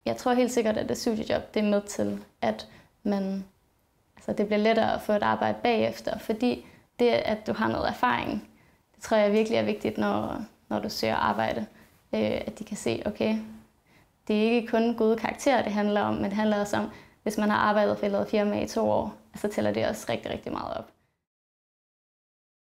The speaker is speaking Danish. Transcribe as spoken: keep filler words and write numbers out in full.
Jeg tror helt sikkert, at det studiejob det er med til, at man, altså det bliver lettere at få et arbejde bagefter, fordi det, at du har noget erfaring, det tror jeg virkelig er vigtigt, når, når du søger arbejde. Øh, at de kan se, okay, det er ikke kun gode karakterer, det handler om, men det handler også om, hvis man har arbejdet for et eller andet firma i to år, så tæller det også rigtig, rigtig meget op.